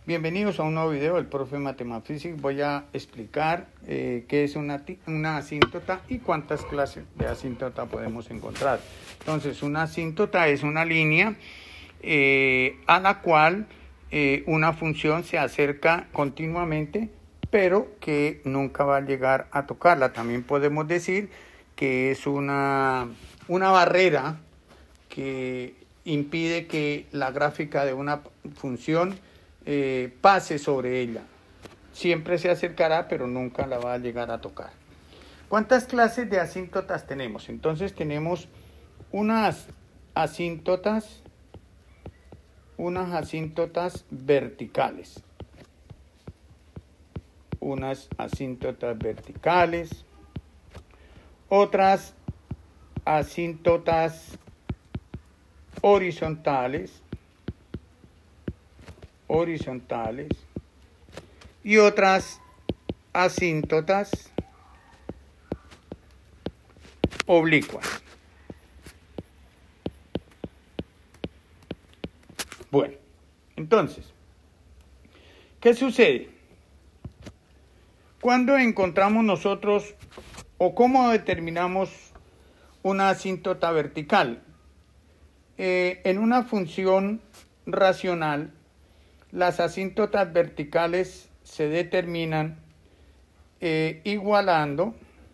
Bienvenidos a un nuevo video del profe Mathematics. Voy a explicar qué es una asíntota y cuántas clases de asíntota podemos encontrar. Entonces, una asíntota es una línea a la cual una función se acerca continuamente, pero que nunca va a llegar a tocarla. También podemos decir que es una barrera que impide que la gráfica de una función pase sobre ella. Siempre se acercará, pero nunca la va a llegar a tocar. ¿Cuántas clases de asíntotas tenemos? Entonces tenemos unas asíntotas verticales. Unas asíntotas verticales. Otras asíntotas horizontales y otras asíntotas oblicuas. Bueno, entonces, ¿qué sucede? Cuando encontramos nosotros o cómo determinamos una asíntota vertical? En una función racional, las asíntotas verticales se determinan igualando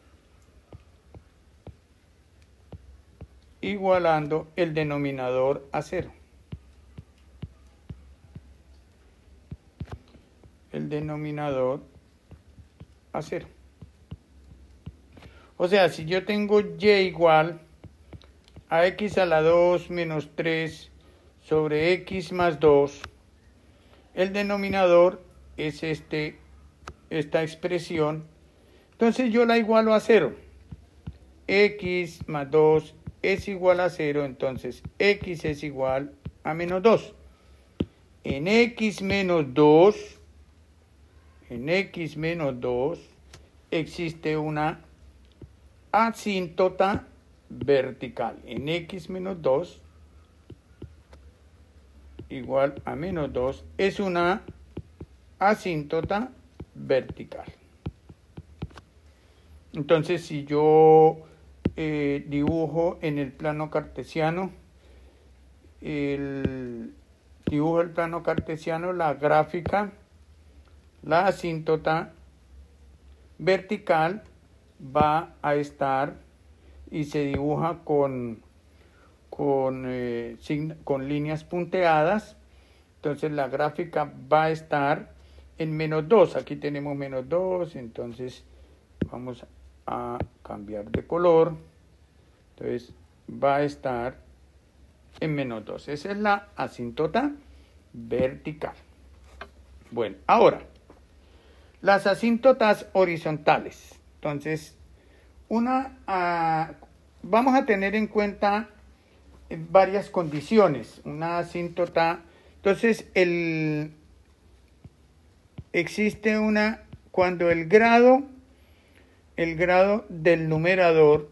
el denominador a cero. El denominador a cero. O sea, si yo tengo y igual a x a la 2 menos 3 sobre x más 2, el denominador es esta expresión. Entonces yo la igualo a 0. X más 2 es igual a 0, entonces x es igual a menos 2. En x menos 2 existe una asíntota vertical. En x menos 2 igual a menos 2 es una asíntota vertical. Entonces, si yo dibujo en el plano cartesiano, la gráfica, la asíntota vertical va a estar y se dibuja con líneas punteadas. Entonces la gráfica va a estar en menos 2. Aquí tenemos menos 2, entonces vamos a cambiar de color. Entonces va a estar en menos 2. Esa es la asíntota vertical. Bueno, ahora, las asíntotas horizontales. Entonces, vamos a tener en cuenta varias condiciones. Una asíntota, entonces existe cuando el grado del numerador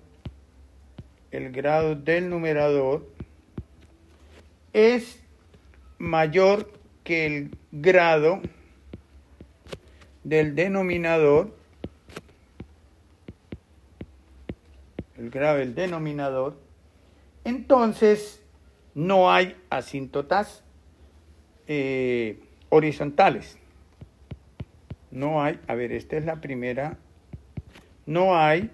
es mayor que el grado del denominador, entonces no hay asíntotas horizontales. No hay, esta es la primera, no hay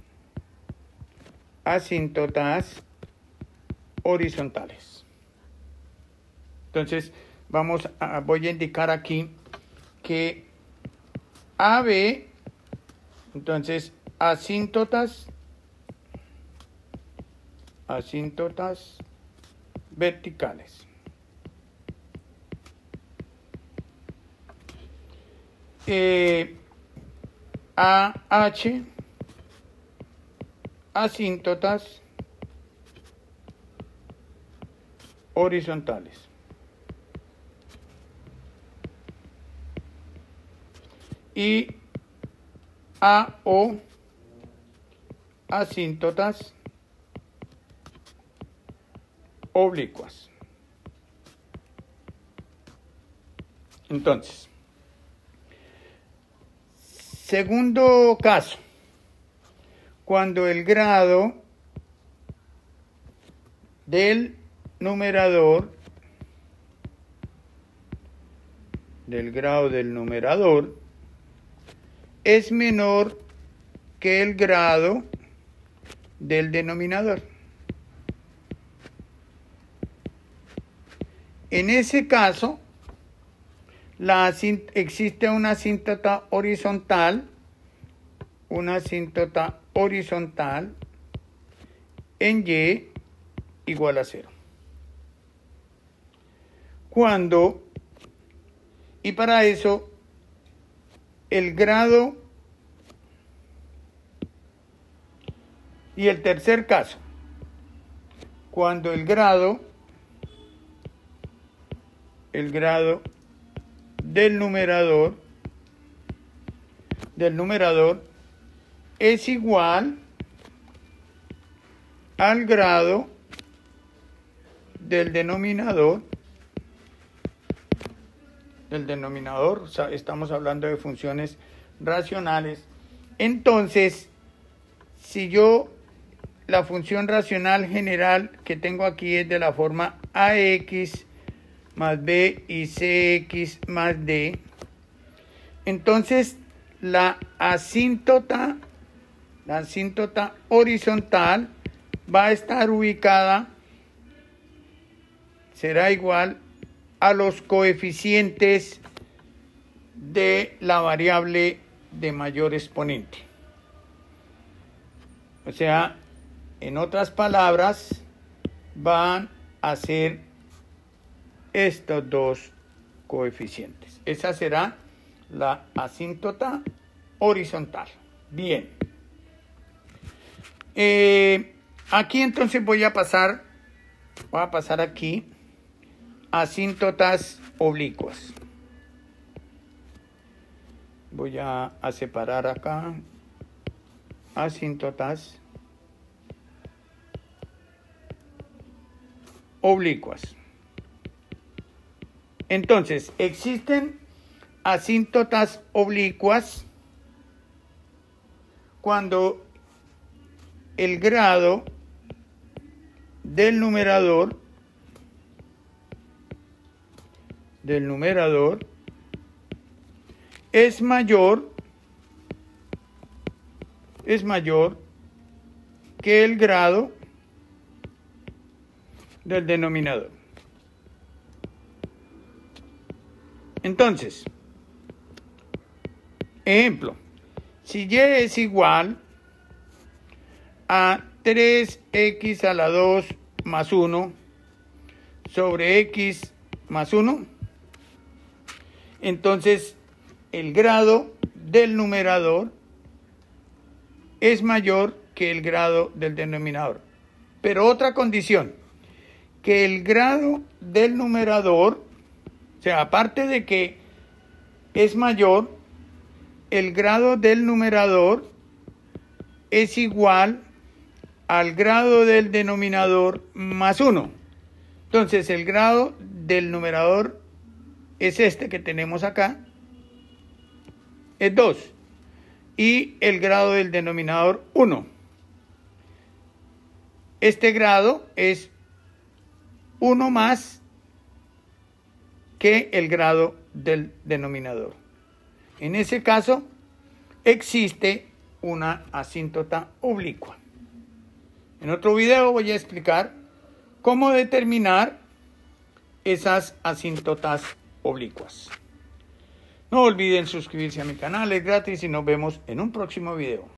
asíntotas horizontales. Entonces voy a indicar aquí que AB, entonces asíntotas verticales. AH, asíntotas horizontales. Y AO, asíntotas oblicuas. Entonces, segundo caso, cuando el grado del numerador es menor que el grado del denominador. En ese caso, existe una asíntota horizontal en y igual a 0. Y para eso, el grado, y el tercer caso, cuando el grado del numerador es igual al grado del denominador, o sea, estamos hablando de funciones racionales. Entonces, si la función racional general que tengo aquí es de la forma ax más b y cx más d, entonces la asíntota horizontal va a estar ubicada, será igual a los coeficientes de la variable de mayor exponente. O sea, en otras palabras, van a ser estos dos coeficientes. Esa será la asíntota horizontal. Bien. Aquí entonces voy a pasar aquí asíntotas oblicuas. Voy a separar acá asíntotas oblicuas. Entonces, existen asíntotas oblicuas cuando el grado del numerador es mayor que el grado del denominador. Entonces, ejemplo, si y es igual a 3x a la 2 más 1 sobre x más 1, entonces el grado del numerador es mayor que el grado del denominador. Pero otra condición, que el grado del numerador, o sea, aparte de que es mayor, el grado del numerador es igual al grado del denominador más 1. Entonces, el grado del numerador es este que tenemos acá, es 2. Y el grado del denominador, 1. Este grado es 1 más que el grado del denominador. En ese caso, existe una asíntota oblicua. En otro video voy a explicar cómo determinar esas asíntotas oblicuas. No olviden suscribirse a mi canal, es gratis y nos vemos en un próximo video.